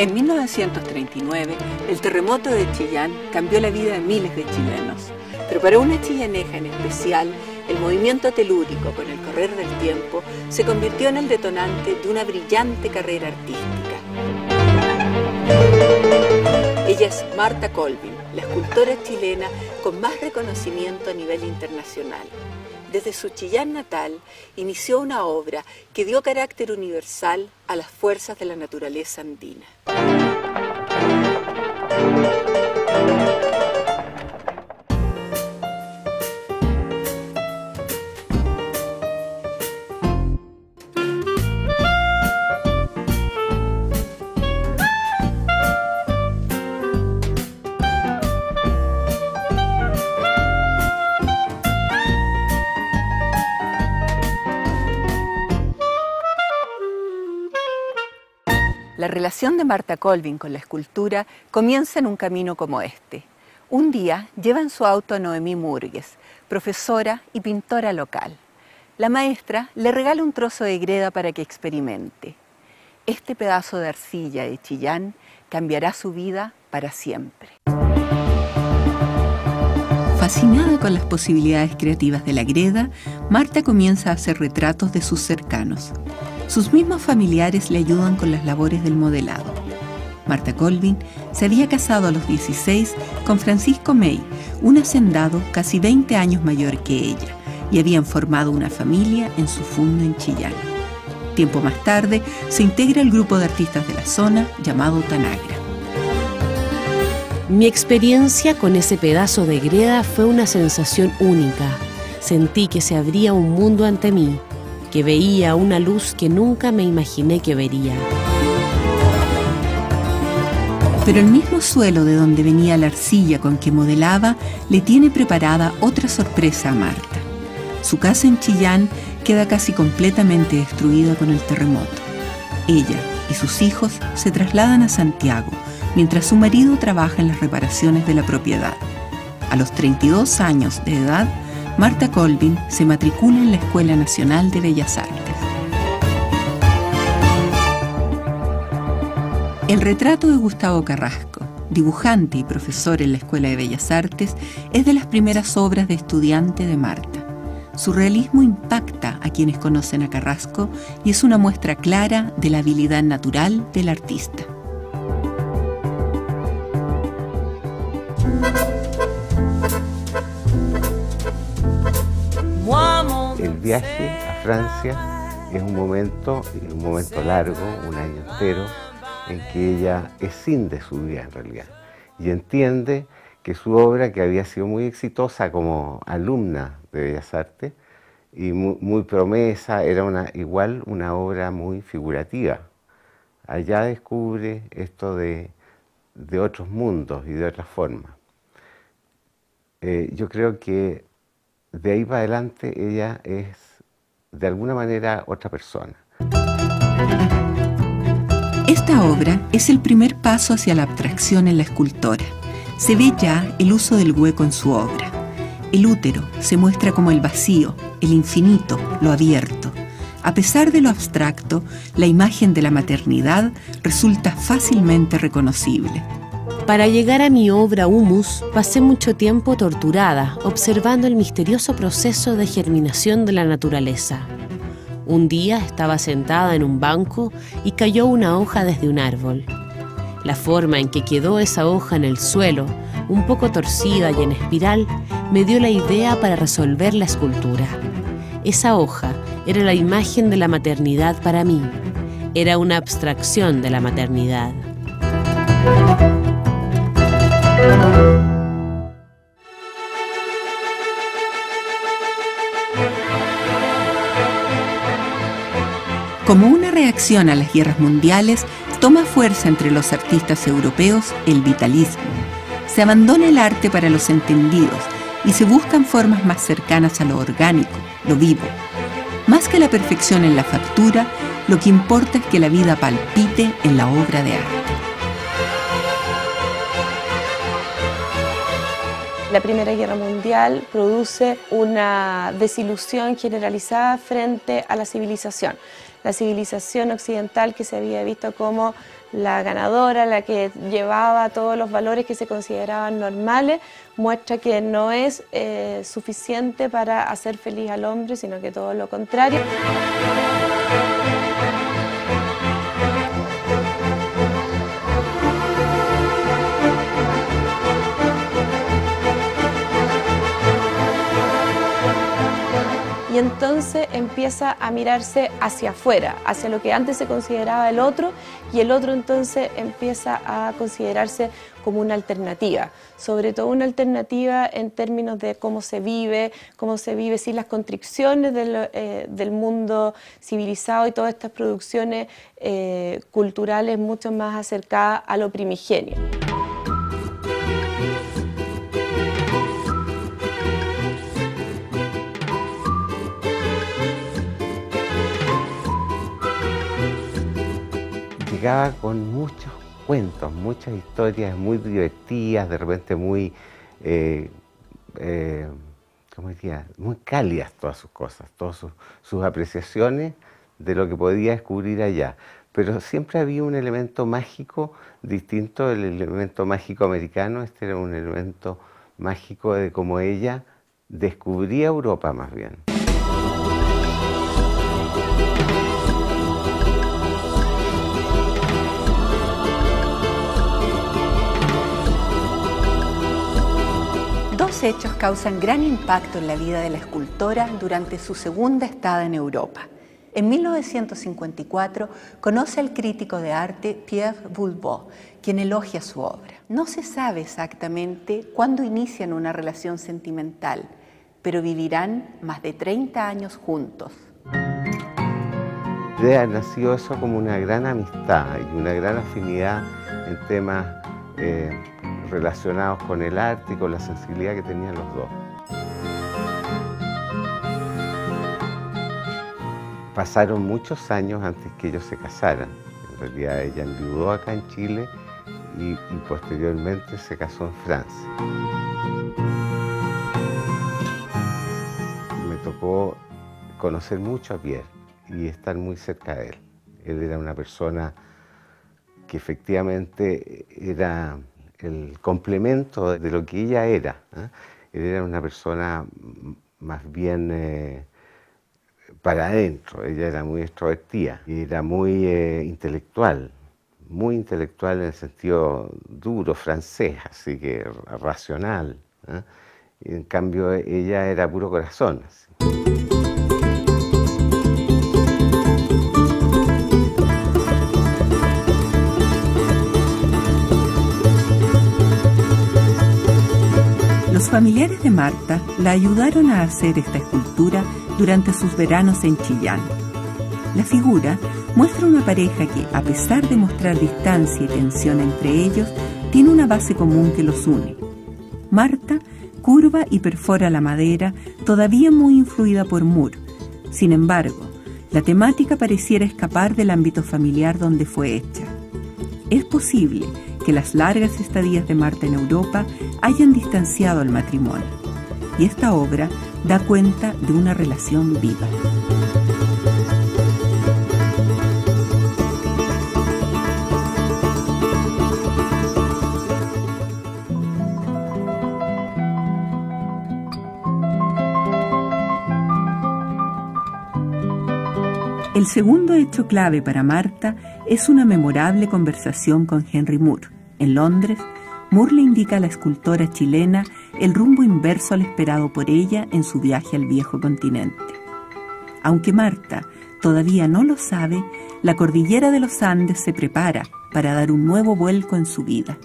En 1939, el terremoto de Chillán cambió la vida de miles de chilenos, pero para una chillaneja en especial, el movimiento telúrico con el correr del tiempo se convirtió en el detonante de una brillante carrera artística. Ella es Marta Colvin, la escultora chilena con más reconocimiento a nivel internacional. Desde su Chillán natal, inició una obra que dio carácter universal a las fuerzas de la naturaleza andina. La relación de Marta Colvin con la escultura comienza en un camino como este. Un día lleva en su auto a Noemí Murgues, profesora y pintora local. La maestra le regala un trozo de greda para que experimente. Este pedazo de arcilla de Chillán cambiará su vida para siempre. Fascinada con las posibilidades creativas de la greda, Marta comienza a hacer retratos de sus cercanos. Sus mismos familiares le ayudan con las labores del modelado. Marta Colvin se había casado a los 16 con Francisco May, un hacendado casi 20 años mayor que ella, y habían formado una familia en su fundo en Chillán. Tiempo más tarde se integra el grupo de artistas de la zona llamado Tanagra. Mi experiencia con ese pedazo de greda fue una sensación única. Sentí que se abría un mundo ante mí, que veía una luz que nunca me imaginé que vería. Pero el mismo suelo de donde venía la arcilla con que modelaba le tiene preparada otra sorpresa a Marta. Su casa en Chillán queda casi completamente destruida con el terremoto. Ella y sus hijos se trasladan a Santiago, mientras su marido trabaja en las reparaciones de la propiedad. A los 32 años de edad, Marta Colvin se matricula en la Escuela Nacional de Bellas Artes. El retrato de Gustavo Carrasco, dibujante y profesor en la Escuela de Bellas Artes, es de las primeras obras de estudiante de Marta. Su realismo impacta a quienes conocen a Carrasco y es una muestra clara de la habilidad natural del artista. El viaje a Francia es un momento largo, un año entero, en que ella escinde su vida en realidad y entiende que su obra, que había sido muy exitosa como alumna de Bellas Artes y muy promesa, era igual una obra muy figurativa. Allá descubre esto de otros mundos y de otras formas. Yo creo que de ahí para adelante ella es de alguna manera otra persona. Esta obra es el primer paso hacia la abstracción en la escultora. Se ve ya el uso del hueco en su obra. El útero se muestra como el vacío, el infinito, lo abierto. A pesar de lo abstracto, la imagen de la maternidad resulta fácilmente reconocible. Para llegar a mi obra Humus, pasé mucho tiempo torturada, observando el misterioso proceso de germinación de la naturaleza. Un día estaba sentada en un banco y cayó una hoja desde un árbol. La forma en que quedó esa hoja en el suelo, un poco torcida y en espiral, me dio la idea para resolver la escultura. Esa hoja era la imagen de la maternidad para mí. Era una abstracción de la maternidad. Como una reacción a las guerras mundiales, toma fuerza entre los artistas europeos el vitalismo. Se abandona el arte para los entendidos y se buscan formas más cercanas a lo orgánico, lo vivo. Más que la perfección en la factura, lo que importa es que la vida palpite en la obra de arte. La Primera Guerra Mundial produce una desilusión generalizada frente a la civilización occidental, que se había visto como la ganadora, la que llevaba todos los valores que se consideraban normales, muestra que no es suficiente para hacer feliz al hombre, sino que todo lo contrario. Y entonces empieza a mirarse hacia afuera, hacia lo que antes se consideraba el otro, y el otro entonces empieza a considerarse como una alternativa, sobre todo una alternativa en términos de cómo se vive sin las constricciones del mundo civilizado y todas estas producciones culturales mucho más acercadas a lo primigenio. Llegaba con muchos cuentos, muchas historias muy divertidas, de repente muy, ¿cómo diría? Muy cálidas todas sus cosas, todas sus apreciaciones de lo que podía descubrir allá. Pero siempre había un elemento mágico distinto del elemento mágico americano. Este era un elemento mágico de cómo ella descubría Europa más bien. Dos hechos causan gran impacto en la vida de la escultora durante su segunda estada en Europa. En 1954 conoce al crítico de arte Pierre Boulbot, quien elogia su obra. No se sabe exactamente cuándo inician una relación sentimental, pero vivirán más de 30 años juntos. Nació eso como una gran amistad y una gran afinidad en temas relacionados con el arte y con la sensibilidad que tenían los dos. Pasaron muchos años antes que ellos se casaran. En realidad ella enviudó acá en Chile y posteriormente se casó en Francia. Me tocó conocer mucho a Pierre y estar muy cerca de él. Él era una persona que efectivamente era el complemento de lo que ella era, ¿eh? Él era una persona más bien para adentro. Ella era muy extrovertida y era muy intelectual en el sentido duro, francés, así que racional, ¿eh? Y en cambio ella era puro corazón. Así. Los familiares de Marta la ayudaron a hacer esta escultura durante sus veranos en Chillán. La figura muestra una pareja que, a pesar de mostrar distancia y tensión entre ellos, tiene una base común que los une. Marta curva y perfora la madera, todavía muy influida por Moore. Sin embargo, la temática pareciera escapar del ámbito familiar donde fue hecha. Es posible que las largas estadías de Marta en Europa hayan distanciado al matrimonio, y esta obra da cuenta de una relación viva. El segundo hecho clave para Marta es una memorable conversación con Henry Moore. En Londres, Moore le indica a la escultora chilena el rumbo inverso al esperado por ella en su viaje al viejo continente. Aunque Marta todavía no lo sabe, la cordillera de los Andes se prepara para dar un nuevo vuelco en su vida.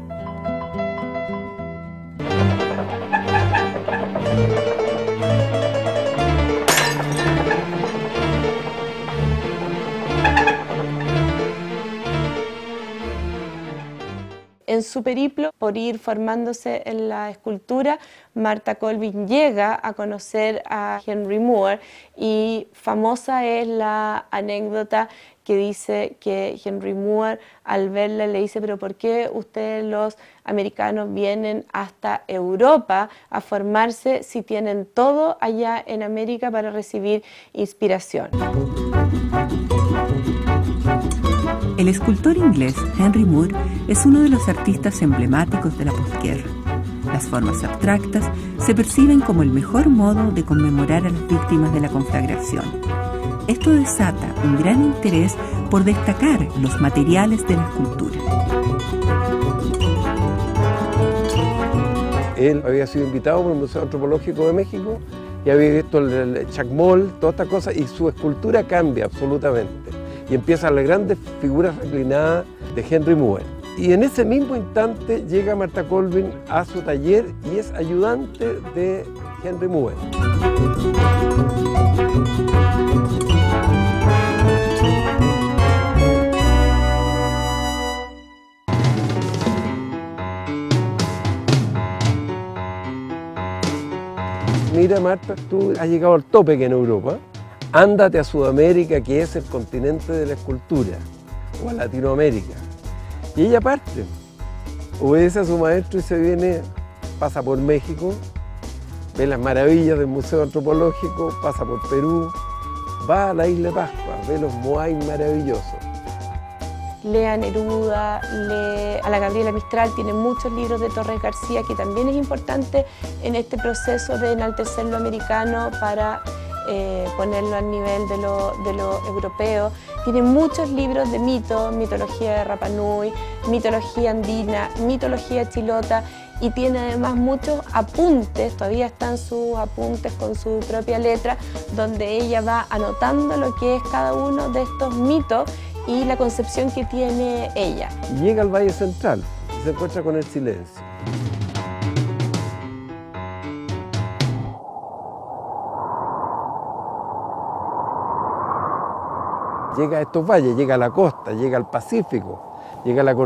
En su periplo por ir formándose en la escultura, Marta Colvin llega a conocer a Henry Moore y famosa es la anécdota que dice que Henry Moore al verla le dice: pero ¿por qué ustedes los americanos vienen hasta Europa a formarse si tienen todo allá en América para recibir inspiración? El escultor inglés Henry Moore es uno de los artistas emblemáticos de la posguerra. Las formas abstractas se perciben como el mejor modo de conmemorar a las víctimas de la conflagración. Esto desata un gran interés por destacar los materiales de la escultura. Él había sido invitado por el Museo Antropológico de México y había visto el Chacmol, todas estas cosas, y su escultura cambia absolutamente. Y empiezan las grandes figuras reclinadas de Henry Moore. Y en ese mismo instante llega Martha Colvin a su taller y es ayudante de Henry Moore. Mira, Marta, tú has llegado al tope que en Europa. Ándate a Sudamérica, que es el continente de la escultura, o a Latinoamérica. Y ella parte, obedece a su maestro y se viene, pasa por México, ve las maravillas del Museo Antropológico, pasa por Perú, va a la Isla de Pascua, ve los moai maravillosos. Lee a Neruda, lee a la Gabriela Mistral, tiene muchos libros de Torres García, que también es importante en este proceso de enaltecer lo americano para ponerlo al nivel de lo europeo. Tiene muchos libros de mitos, mitología de Rapa Nui, mitología andina, mitología chilota, y tiene además muchos apuntes, todavía están sus apuntes con su propia letra, donde ella va anotando lo que es cada uno de estos mitos y la concepción que tiene ella. Y llega al Valle Central y se encuentra con el silencio. Llega a estos valles, llega a la costa, llega al Pacífico, llega a la